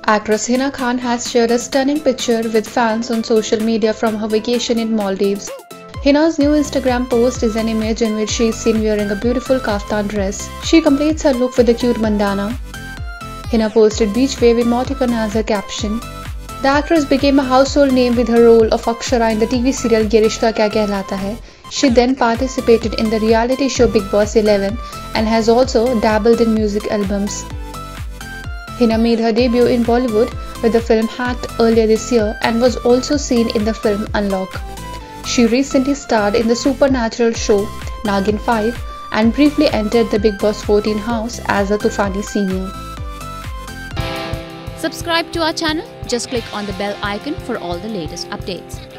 Actress Hina Khan has shared a stunning picture with fans on social media from her vacation in Maldives. Hina's new Instagram post is an image in which she is seen wearing a beautiful kaftan dress. She completes her look with a cute bandana. Hina posted beach wave emoticon as her caption. The actress became a household name with her role of Akshara in the TV serial Ye Rishta Kya Kehlata Hai. She then participated in the reality show Bigg Boss 11 and has also dabbled in music albums. Hina made her debut in Bollywood with the film Hacked earlier this year and was also seen in the film Unlock. She recently starred in the supernatural show Nagin 5 and briefly entered the Bigg Boss 14 house as a Tufani senior. Subscribe to our channel. Just click on the bell icon for all the latest updates.